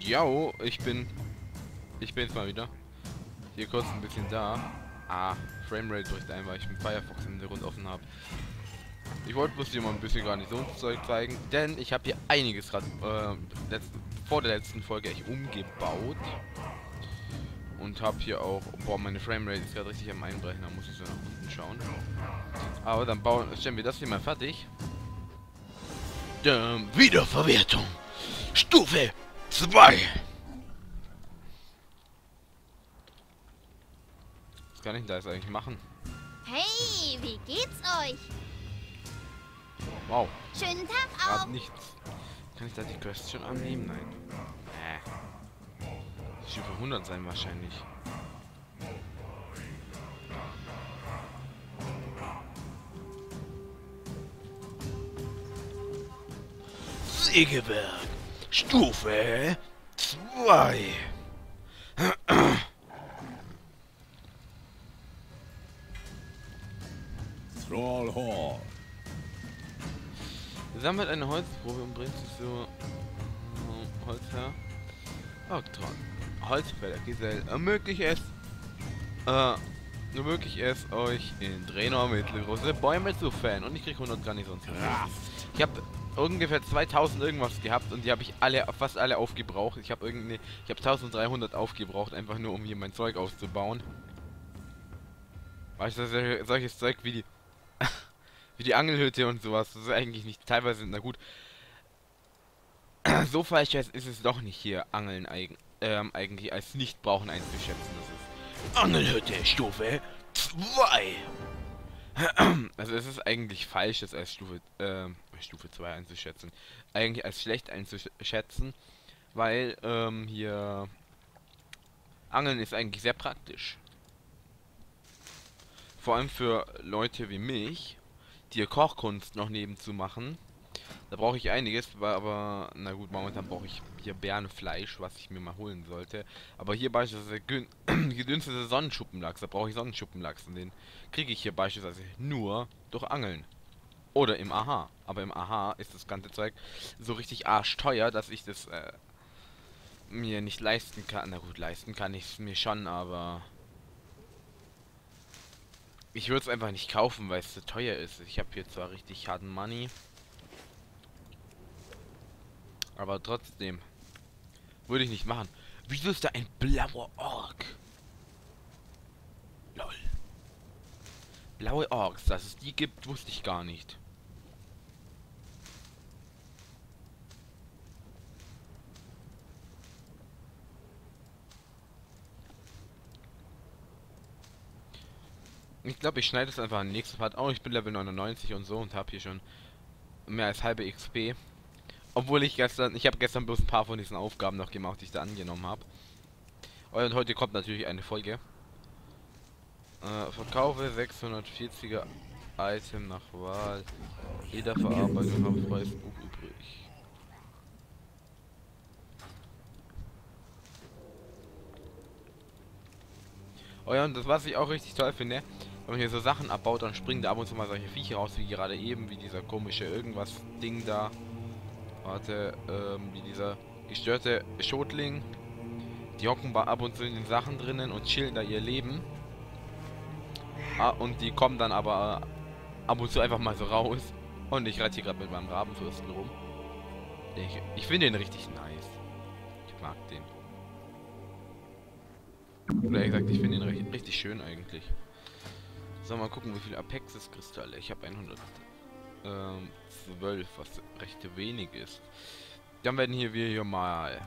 Jo, ich bin's mal wieder. Hier kurz ein bisschen da. Framerate bricht ein, weil ich mit Firefox im Hintergrund offen habe. Ich wollte bloß hier mal ein bisschen Garnisonszeug zeigen, denn ich habe hier einiges gerade vor der letzten Folge echt umgebaut. Und habe hier auch, boah, meine Framerate ist gerade richtig am Einbrechen, da muss ich so nach unten schauen. Aber dann stellen wir das hier mal fertig. Wiederverwertung. Stufe 2. Was kann ich da jetzt eigentlich machen? Hey, wie geht's euch? Wow, Schönen Tag gerade auch. nichts. Kann ich da die Quest schon annehmen? Nein. Stufe 100 sein wahrscheinlich. Sägewerk. Stufe 2. Thrall Hall. Sammelt eine Holzprobe und bringt sich so Holz her. Octron. Holzfäller Gesell ermöglicht es euch in Draenor mittelgroße Bäume zu fällen. Und ich krieg 100 Garnisonspunkte. Ich habe ungefähr 2000 irgendwas gehabt und die habe ich fast alle aufgebraucht. Ich habe 1300 aufgebraucht, einfach nur um hier mein Zeug auszubauen. Weißt du, solches Zeug wie die Angelhütte und sowas, das ist eigentlich nicht teilweise, na gut, so falsch ist es doch nicht hier, Angeln eigentlich als Nicht-Brauchen einzuschätzen. Das ist Angelhütte Stufe 2. Also es ist eigentlich falsch, das als Stufe 2 einzuschätzen. Eigentlich als schlecht einzuschätzen, weil hier Angeln ist eigentlich sehr praktisch. Vor allem für Leute wie mich, die Kochkunst noch nebenzu machen. Da brauche ich einiges, aber na gut, momentan brauche ich hier Bärenfleisch, was ich mir mal holen sollte. Aber hier beispielsweise gedünstete Sonnenschuppenlachs, da brauche ich Sonnenschuppenlachs und den kriege ich hier beispielsweise nur durch Angeln. Oder im AHA. Aber im AHA ist das ganze Zeug so richtig arschteuer, dass ich das mir nicht leisten kann. Na gut, leisten kann ich es mir schon, aber ich würde es einfach nicht kaufen, weil es zu teuer ist. Ich habe hier zwar richtig harten Money, aber trotzdem würde ich nicht machen. Wieso ist da ein blauer Ork? Lol. Blaue Orks, dass es die gibt, wusste ich gar nicht. Ich glaube, ich schneide es einfach im nächsten Part. Oh, ich bin Level 99 und so und habe hier schon mehr als halbe XP. Obwohl ich habe gestern bloß ein paar von diesen Aufgaben noch gemacht, die ich da angenommen habe. Und heute kommt natürlich eine Folge. Verkaufe 640er Item nach Wahl. Jeder Verarbeitung habe freies Buch übrig. Oh ja, und das, was ich auch richtig toll finde, wenn man hier so Sachen abbaut, dann springen da ab und zu mal solche Viecher raus, wie gerade eben, wie dieser komische irgendwas Ding da. Warte, wie dieser gestörte Schotling. Die hocken ab und zu in den Sachen drinnen und chillen da ihr Leben. Und die kommen dann aber ab und zu einfach mal so raus. Und ich reite hier gerade mit meinem Rabenfürsten rum. Ich finde den richtig nice. Ich mag den. Oder eher gesagt, ich finde den richtig schön eigentlich. So, mal gucken, wie viele Apexis-Kristalle. Ich habe 112, was recht wenig ist. Dann werden wir hier mal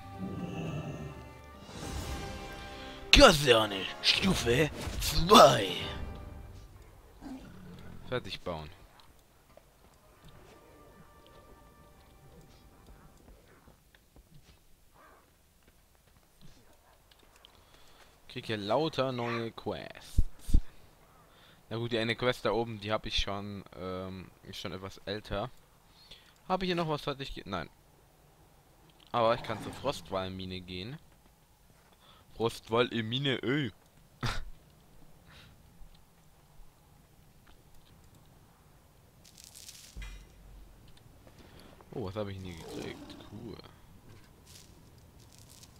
Kaserne Stufe 2 fertig bauen. Krieg hier lauter neue Quests. Na gut, die eine Quest da oben, die habe ich schon, ist schon etwas älter. Habe ich hier noch was fertig? Nein. Aber ich kann zur Frostwallmine gehen. Frostwallmine, ey. Oh, was habe ich nie gekriegt? Cool.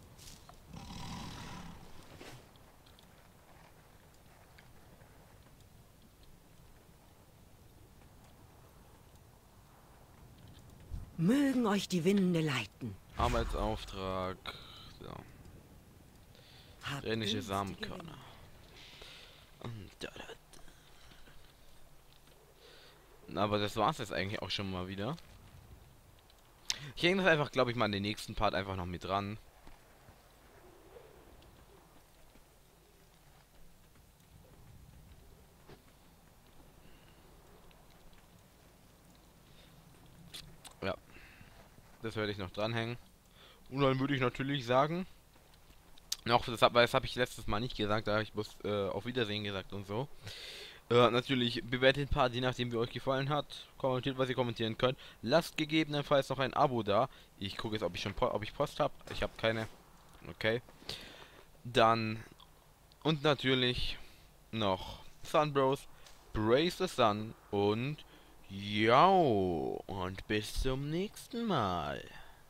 Mögen euch die Winde leiten. Arbeitsauftrag. So. Habt Rheinische günstige Samenkörner. Und aber das war's jetzt eigentlich auch schon mal wieder. Ich hänge das einfach, glaube ich, mal in den nächsten Part einfach noch mit dran. Ja. Das werde ich noch dranhängen. Und dann würde ich natürlich sagen, noch, das habe ich letztes Mal nicht gesagt, da habe ich bloß auf Wiedersehen gesagt und so. Natürlich bewertet den Part, je nachdem wie euch gefallen hat. Kommentiert, was ihr kommentieren könnt. Lasst gegebenenfalls noch ein Abo da. Ich gucke jetzt, ob ich Post habe. Ich habe keine. Okay. Dann und natürlich noch Sun Bros, Praise the Sun und ja und bis zum nächsten Mal.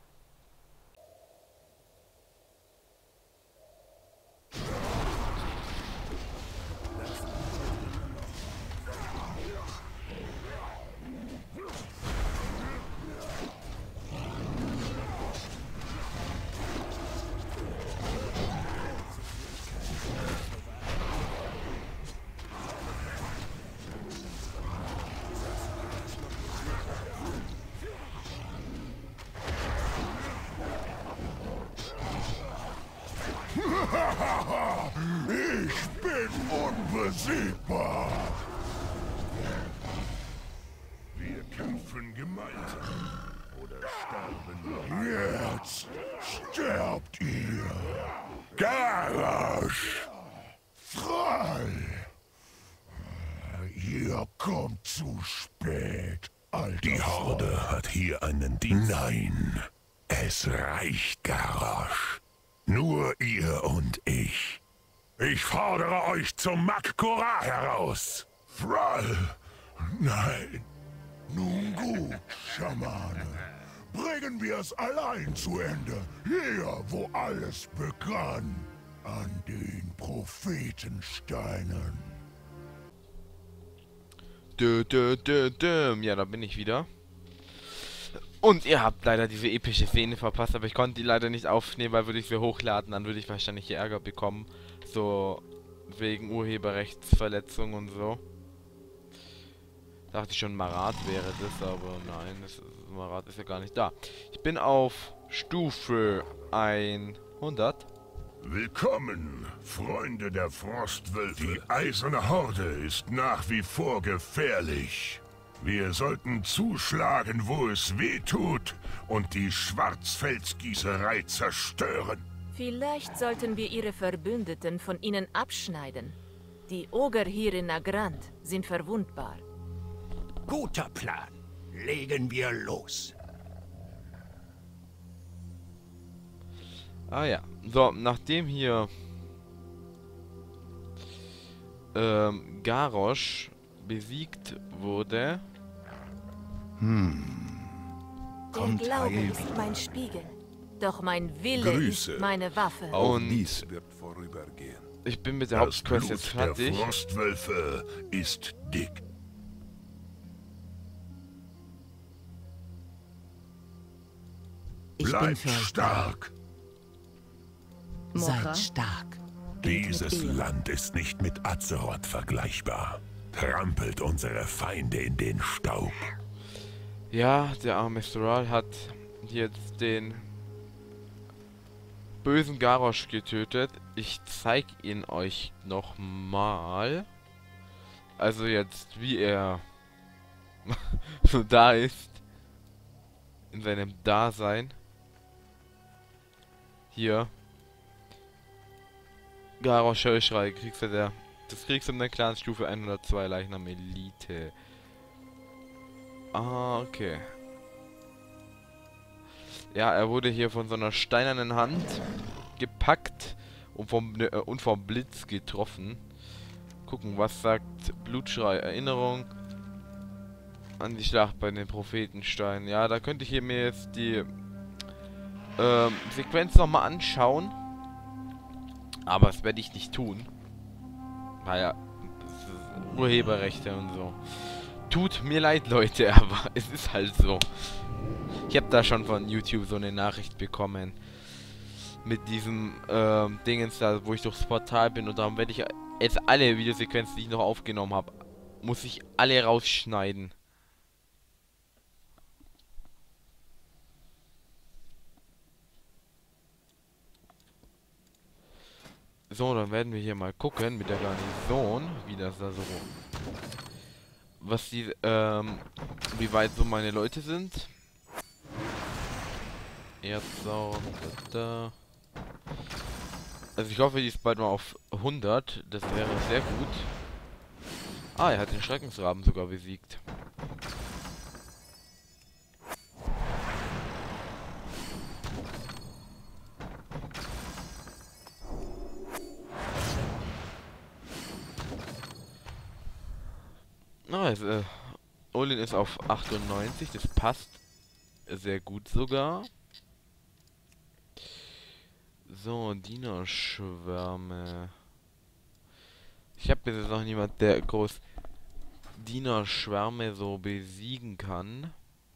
Ich bin unbesiegbar. Wir kämpfen gemeinsam oder sterben. Jetzt sterbt ihr. Garrosh! Frei! Ihr kommt zu spät, Alter. Die Horde hat hier einen Dienst. Nein, es reicht, Garrosh. Nur ihr und ich. Ich fordere euch zum Mak-Korah heraus. Thrall! Nein. Nun gut, Schamane. Bringen wir es allein zu Ende. Hier, wo alles begann. An den Prophetensteinen. Ja, da bin ich wieder. Und ihr habt leider diese epische Szene verpasst, aber ich konnte die leider nicht aufnehmen, weil würde ich sie hochladen, dann würde ich wahrscheinlich hier Ärger bekommen. So, wegen Urheberrechtsverletzung und so. Dachte ich schon, Marat wäre das, aber nein, Marat ist ja gar nicht da. Ich bin auf Stufe 100. Willkommen, Freunde der Frostwölfe. Die eiserne Horde ist nach wie vor gefährlich. Wir sollten zuschlagen, wo es weh tut, und die Schwarzfelsgießerei zerstören. Vielleicht sollten wir ihre Verbündeten von ihnen abschneiden. Die Oger hier in Nagrand sind verwundbar. Guter Plan. Legen wir los. Ah ja, so, nachdem hier Garrosh besiegt wurde. Der Glaube ist mein Spiegel. Doch mein Wille Grüße. ist meine Waffe. Und Dies wird vorübergehen. ich bin mit der Das Hauptquest Blut jetzt der fertig. Frostwölfe ist dick. Ich bin Bleibt für euch da. stark. Seid stark. Dieses Land ist nicht mit Azeroth vergleichbar. Trampelt unsere Feinde in den Staub. Ja, der arme Thrall hat jetzt den bösen Garrosh getötet. Ich zeig ihn euch nochmal. Also jetzt, wie er so da ist. In seinem Dasein. Hier. Garrosh Heuschrei, des Kriegs um der Clansstufe 102 Leichnam Elite. Ah, okay. Ja, er wurde hier von so einer steinernen Hand gepackt und vom Blitz getroffen. Gucken, was sagt Blutschrei? Erinnerung an die Schlacht bei den Prophetensteinen. Ja, da könnte ich hier mir jetzt die Sequenz nochmal anschauen. Aber das werde ich nicht tun. Naja, Urheberrechte und so. Tut mir leid, Leute, aber es ist halt so. Ich habe da schon von YouTube so eine Nachricht bekommen. Mit diesem Dingens da, wo ich durchs Portal bin. Und darum werde ich jetzt alle Videosequenzen, die ich noch aufgenommen habe, muss ich alle rausschneiden. So, dann werden wir hier mal gucken mit der Garnison, wie das da so, was die, wie weit so meine Leute sind. Erzsaum, da. Also ich hoffe, die ist bald mal auf 100, das wäre sehr gut. Ah, er hat den Schreckensraben sogar besiegt. Also, Olin ist auf 98, das passt sehr gut sogar. So, Dienerschwärme. Ich habe bis jetzt noch niemand, der groß Dienerschwärme so besiegen kann.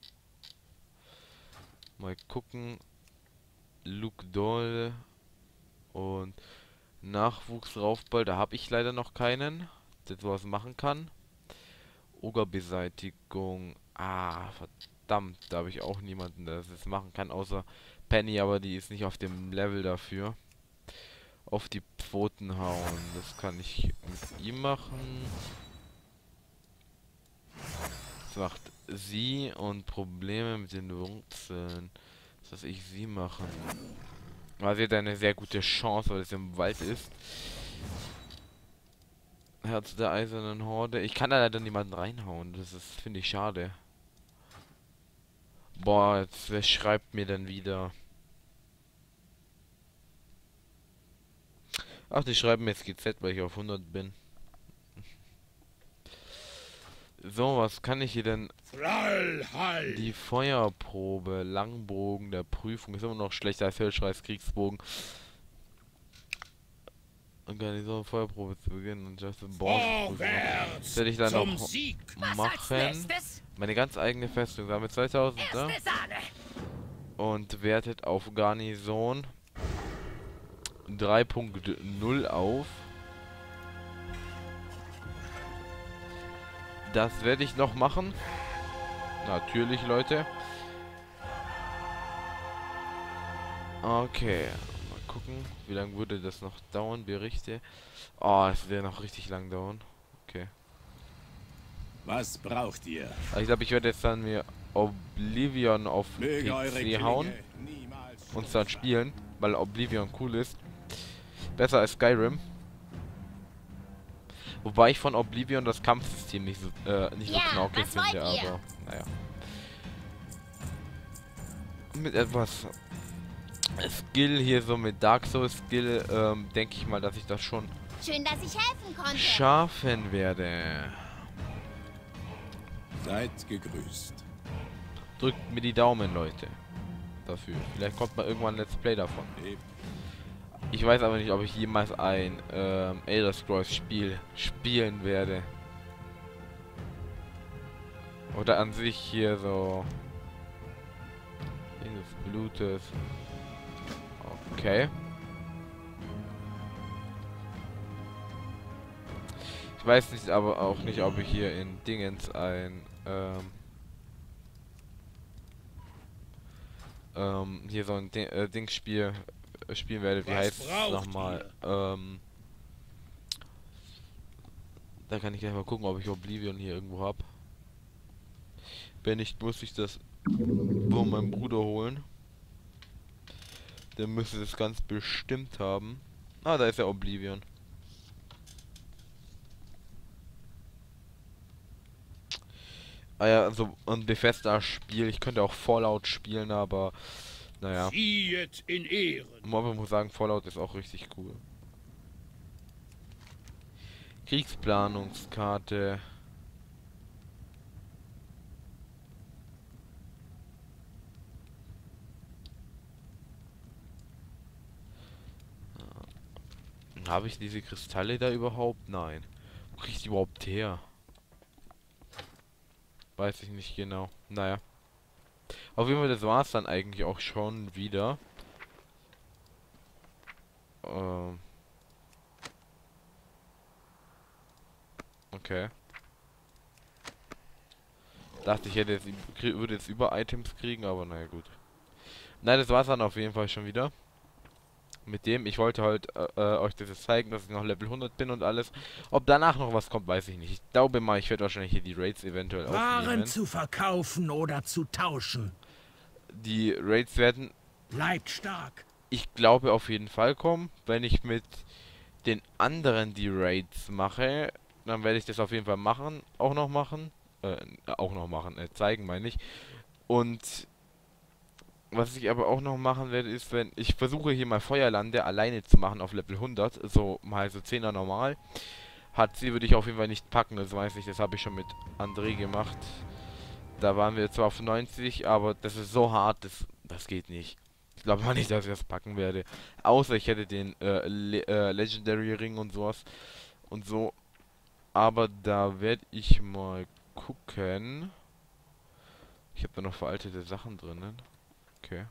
Mal gucken. Luke Doll und Nachwuchsraufball, da habe ich leider noch keinen, der sowas machen kann. Ogerbeseitigung. Ah, verdammt, da habe ich auch niemanden, der das machen kann, außer Penny, aber die ist nicht auf dem Level dafür. Auf die Pfoten hauen, das kann ich mit ihm machen. Das macht sie und Probleme mit den Wurzeln. Das lasse ich sie machen. Aber sie hat eine sehr gute Chance, weil es im Wald ist. Herz der eisernen Horde. Ich kann da leider niemanden reinhauen. Das ist, finde ich, schade. Boah, jetzt, wer schreibt mir denn wieder? Ach, die schreiben mir GZ, weil ich auf 100 bin. So, was kann ich hier denn? Die Feuerprobe, Langbogen der Prüfung ist immer noch schlechter als Hölschreis Kriegsbogen. Und gar nicht so eine Feuerprobe zu beginnen und just das werde ich dann noch machen. Meine ganz eigene Festung, damit 2000, ne? Und wertet auf Garnison 3.0 auf. Das werde ich noch machen. Natürlich, Leute. Okay. Mal gucken, wie lange würde das noch dauern, Berichte. Oh, es wird noch richtig lang dauern. Okay. Was braucht ihr? Also ich glaube, ich werde jetzt dann mir Oblivion auf PC hauen. Und dann spielen, weil Oblivion cool ist. Besser als Skyrim. Wobei ich von Oblivion das Kampfsystem nicht so knackig finde, aber naja. Mit etwas Skill hier, so mit Dark Souls Skill, denke ich mal, dass ich das schon Schön, dass ich helfen konnte. schaffen werde. Seid gegrüßt. Drückt mir die Daumen, Leute. Dafür. Vielleicht kommt mal irgendwann ein Let's Play davon. Ich weiß aber nicht, ob ich jemals ein Elder Scrolls Spiel spielen werde. Oder an sich hier so des Blutes. Okay. Ich weiß nicht, aber auch nicht, ob ich hier in Dingens ein hier so ein Dingspiel spielen werde. Wie heißt es nochmal? Da kann ich gleich mal gucken, ob ich Oblivion hier irgendwo habe. Wenn nicht, muss ich das von meinem Bruder holen. Der müsste das ganz bestimmt haben. Ah, da ist ja Oblivion. Ah ja, also ein Bethesda-Spiel. Ich könnte auch Fallout spielen, aber naja. In Ehren. Aber ich muss sagen, Fallout ist auch richtig cool. Kriegsplanungskarte. Habe ich diese Kristalle da überhaupt? Nein. Wo kriege ich die überhaupt her? Weiß ich nicht genau. Naja. Auf jeden Fall, das war's dann eigentlich auch schon wieder. Okay. Dachte ich hätte jetzt, würde jetzt über Items kriegen, aber naja gut. Nein, das war's dann auf jeden Fall schon wieder. Mit dem, ich wollte halt euch das jetzt zeigen, dass ich noch Level 100 bin und alles. Ob danach noch was kommt, weiß ich nicht. Ich glaube mal, ich werde wahrscheinlich hier die Raids eventuell Waren aufnehmen. zu verkaufen oder zu tauschen. Die Raids werden, Bleibt stark. ich glaube, auf jeden Fall kommen. Wenn ich mit den anderen die Raids mache, dann werde ich das auf jeden Fall machen. Zeigen meine ich. Und was ich aber auch noch machen werde, ist, wenn ich versuche hier mal Feuerlande alleine zu machen auf Level 100, so mal so 10er normal. HC würde ich auf jeden Fall nicht packen, das weiß ich, das habe ich schon mit André gemacht. Da waren wir zwar auf 90, aber das ist so hart, das geht nicht. Ich glaube mal nicht, dass ich das packen werde. Außer ich hätte den Legendary Ring und sowas und so. Aber da werde ich mal gucken. Ich habe da noch veraltete Sachen drinnen. Okay.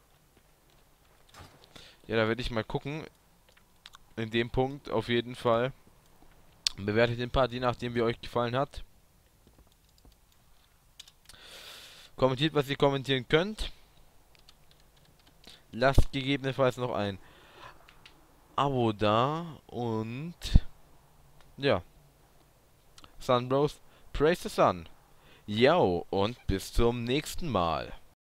Ja, da werde ich mal gucken. In dem Punkt auf jeden Fall. Bewertet den Part, je nachdem wie euch gefallen hat. Kommentiert, was ihr kommentieren könnt. Lasst gegebenenfalls noch ein Abo da. Und ja. Sun Bros, praise the sun. Yo, und bis zum nächsten Mal.